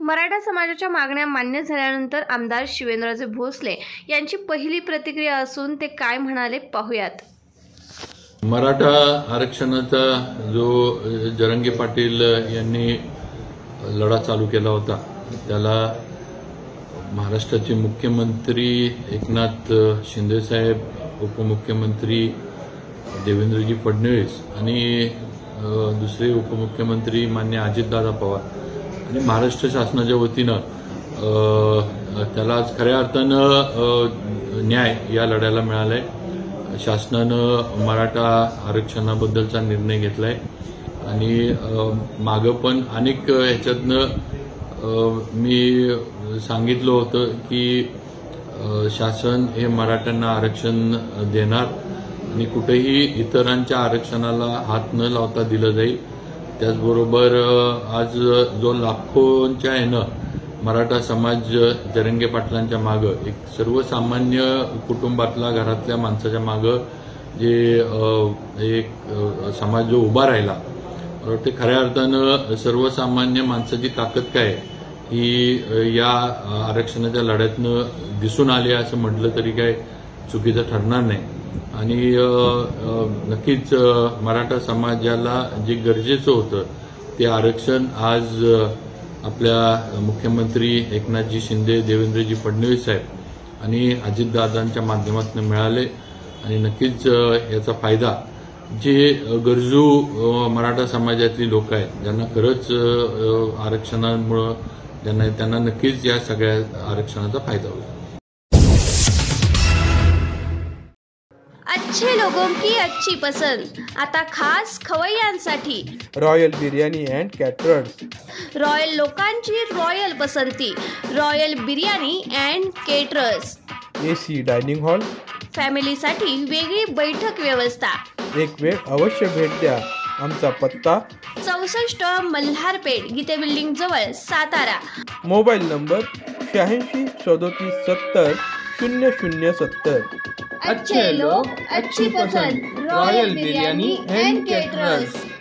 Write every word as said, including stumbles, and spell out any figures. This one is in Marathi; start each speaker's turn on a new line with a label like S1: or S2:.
S1: मराठा समाजाच्या मागण्या मान्य झाल्यानंतर आमदार शिवेंद्रजी भोसले यांची पहिली प्रतिक्रिया असून ते काय म्हणाले पाहूयात।
S2: मराठा आरक्षणाचा जो जरंगे पाटील यांनी लढा चालू केला होता त्याला महाराष्ट्राचे मुख्यमंत्री एकनाथ शिंदे साहेब, उपमुख्यमंत्री देवेंद्रजी फडणवीस आणि दुसरे उपमुख्यमंत्री मान्य अजितदादा पवार आणि महाराष्ट्र शासनाच्या वतीनं त्याला आज खऱ्या अर्थानं न्याय या लढ्याला मिळालाय। शासनानं मराठा आरक्षणाबद्दलचा निर्णय घेतलाय आणि मागं पण अनेक ह्याच्यातनं मी सांगितलं होतं की शासन हे मराठ्यांना आरक्षण देणार आणि कुठेही इतरांच्या आरक्षणाला हात न लावता दिलं जाईल। त्याचबरोबर आज जो लाखोंच्या ह्यानं मराठा समाज जरंगे पाटलांच्या मागं एक सर्वसामान्य कुटुंबातला घरातल्या माणसाच्या मागं जे एक समाज जो उभा राहिला ते खऱ्या अर्थानं सर्वसामान्य माणसाची ताकद काय ही या आरक्षणाच्या लढ्यातनं दिसून आली असं म्हटलं तरी काय चुकीचं ठरणार नाही। आणि नक्कीच मराठा समाजाला जे गरजेचं होतं ते आरक्षण आज आपल्या मुख्यमंत्री एकनाथजी शिंदे, देवेंद्रजी फडणवीस साहेब आणि अजितदादांच्या माध्यमातून मिळाले आणि नक्कीच याचा फायदा जे गरजू मराठा समाजातली लोक आहेत ज्यांना खरंच आरक्षणामुळं ज्यांना त्यांना नक्कीच या सगळ्या आरक्षणाचा फायदा होईल।
S1: अच्छे लोगों की अच्छी पसंद आता खास खवय्यांसाठी
S3: royal biryani and caterers.
S1: Royal लोकांची रॉयल पसंती royal biryani and caterers.
S3: AC dining hall,
S1: फॅमिलीसाठी वेगळी बैठक व्यवस्था।
S3: एक वेळ अवश्य भेट द्या। आमचा पत्ता
S1: चौसष्ट मल्हारपेठ गीते बिल्डिंग जवळ सातारा।
S3: मोबाईल नंबर शहाऐंशी सदोतीस सत्तर शून्य शून्य सत्तर।
S1: अच्छे लोग अच्छी पसंद रॉयल बिर्याणी अँड केटरर्स।